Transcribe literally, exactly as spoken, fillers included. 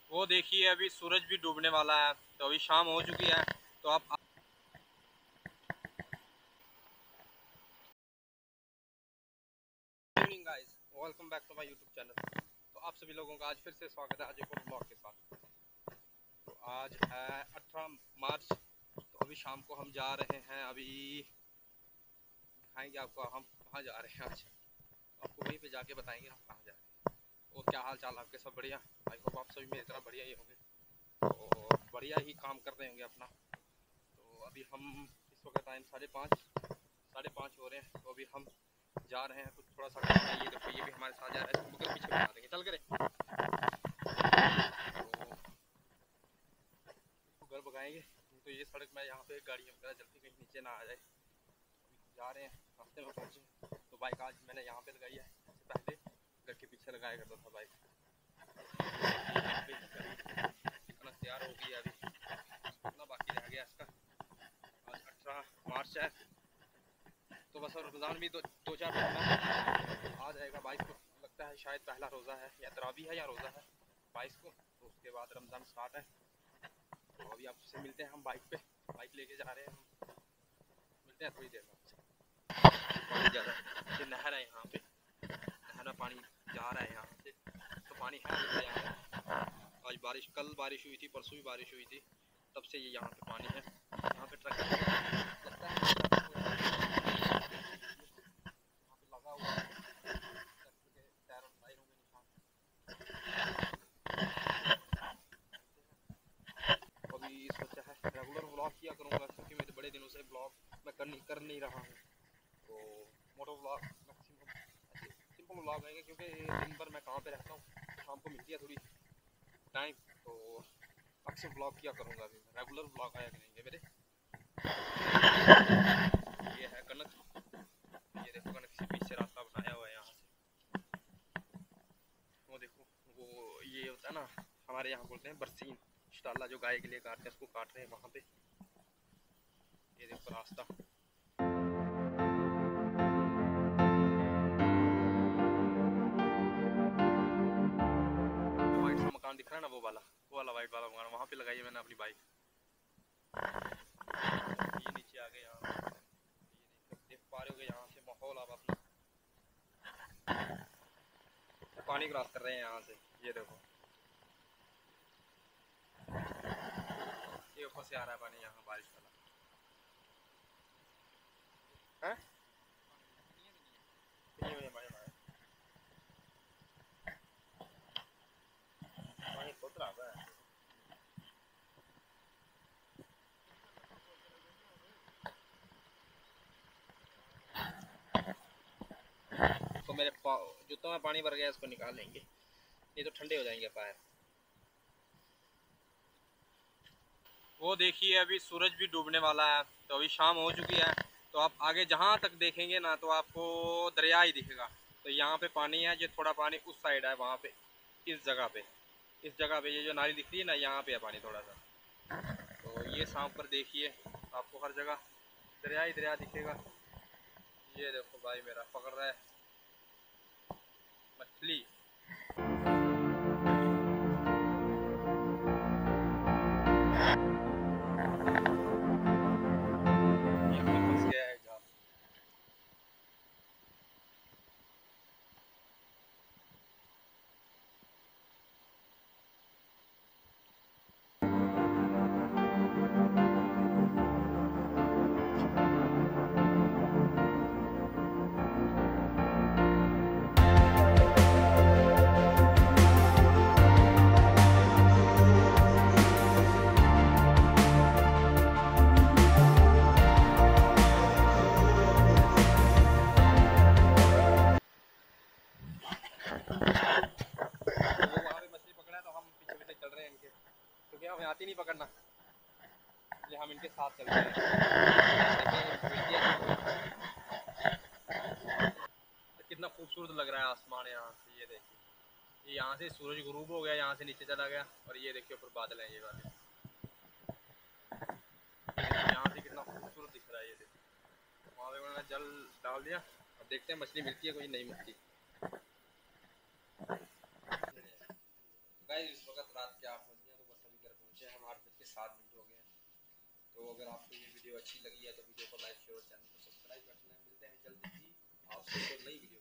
वो देखिए अभी सूरज भी डूबने वाला है, तो अभी शाम हो चुकी है। तो आप evening guys, welcome back to my YouTube channel. तो आप सभी लोगों का आज फिर से स्वागत है आज एक और ब्लॉग के साथ। तो आज है अठारह मार्च। तो अभी शाम को हम जा रहे हैं, अभी दिखाएंगे आपको हम कहाँ जा रहे हैं आज। आपको वहीं पे जाके बताएंगे हम कहाँ जा रहे हैं। और क्या हाल चाल आपके, सब बढ़िया? आई होप आप सभी मेरी तरह बढ़िया ही होंगे और बढ़िया ही काम कर रहे होंगे अपना। तो अभी हम इस वक्त टाइम साढ़े पाँच साढ़े पाँच हो रहे हैं। तो अभी हम जा रहे हैं, कुछ थोड़ा सा काम है। ये देखो ये भी हमारे साथ जा रहा है, इसको पकड़ पीछे बना देंगे, चल करे तो घर भगाएंगे। तो ये सड़क में यहाँ पे गाड़ी वगैरह चलती कहीं नीचे ना आ जाए। अभी जा रहे हैं, रास्ते में पहुँचे। तो बाइक आज मैंने यहाँ पे लगाई है, इससे पहले घर के पीछे लगाया करता था बाइक। इतना तैयार हो गई है, अभी इतना बाकी रह गया इसका। आज अठारह मार्च है, तो बस रमज़ान भी दो दो चार दिन में आ जाएगा। बाईस को लगता है शायद पहला रोज़ा है, या तरावी है या रोज़ा है बाईस को। तो उसके बाद रमज़ान स्टार्ट है। तो अभी आपसे मिलते हैं हम बाइक पे, बाइक लेके जा रहे हैं हम। मिलते हैं थोड़ी देर में आपसे। पानी ज़्यादा ये नहर है यहाँ पे, नहर में पानी जा रहा है यहाँ से। तो पानी है यहाँ पे। आज बारिश, कल बारिश हुई थी, परसों भी बारिश हुई थी, तब से ये यहाँ पे पानी है। यहाँ पे ट्रक लगता है लगा हुआ है, टायरों टायरों में निशान। अभी सोचा है रेगुलर व्लॉग किया करूँगा, क्योंकि मैं तो बड़े दिनों से ब्लॉग मैं कर नहीं कर नहीं रहा हूँ। तो motto vlog maximum simple vlog आएंगे, क्योंकि दिन भर मैं कहाँ पे रहता हूँ, शाम को मिलती है थोड़ी टाइम। तो अक्सर व्लॉग किया करूँगा, अभी रेगुलर व्लॉग आया करेंगे मेरे। ये है कनक, ये देखो कनक से पीछे रास्ता बनाया हुआ है यहाँ से। वो देखो, वो ये होता है ना, हमारे यहाँ बोलते हैं बरसीन शाला, जो गाय के लिए काटते हैं, उसको काट रहे हैं वहाँ पे। ये देखो रास्ता। वाइट सा मकान दिख रहा है ना, वो वाला वो वाला वाइट वाला मकान, वहाँ पे लगाई है मैंने अपनी बाइक। ये नीचे आ गए यहाँ, ये देख पा रहे हो यहाँ से माहौल आप अपना। पानी क्रॉस कर रहे हैं यहाँ से, ये देखो ये ऊपर से आ रहा है पानी यहाँ, बारिश वाला है। पानी खुद रहा है। तो मेरे जूतों में पानी भर गया, इसको निकाल लेंगे, ये तो ठंडे हो जाएंगे पैर। वो देखिए अभी सूरज भी डूबने वाला है, तो अभी शाम हो चुकी है। तो आप आगे जहाँ तक देखेंगे ना, तो आपको दरिया ही दिखेगा। तो यहाँ पे पानी है, ये थोड़ा पानी उस साइड है, वहाँ पे इस जगह पे इस जगह पे ये जो नाली दिख रही है ना, यहाँ पे है पानी थोड़ा सा। तो ये शाम पर देखिए आपको हर जगह दरिया ही दरिया दिखेगा। ये देखो भाई मेरा पकड़ रहा है मछली। क्योंकि हमें आती नहीं पकड़ना, इसलिए हम इनके साथ चल रहे हैं। कितना खूबसूरत लग रहा है आसमान यहाँ से, ये देखिए। ये यहाँ से सूरज गुरूब हो गया, यहाँ से नीचे चला गया, और ये देखिए ऊपर बादल है ये वाले। यहाँ से कितना खूबसूरत दिख रहा है, ये देखिए। वहाँ पे मैंने जल डाल दिया, अब देखते हैं मछली मिलती है कोई, नहीं मिलती। गाइस इस वक्त रात के आठ सात मिनट हो गए हैं। तो अगर आपको ये वीडियो अच्छी लगी है तो वीडियो को लाइक शेयर और चैनल को सब्सक्राइब कर लें। मिलते हैं जल्दी ही आपसे एक और नई वीडियो।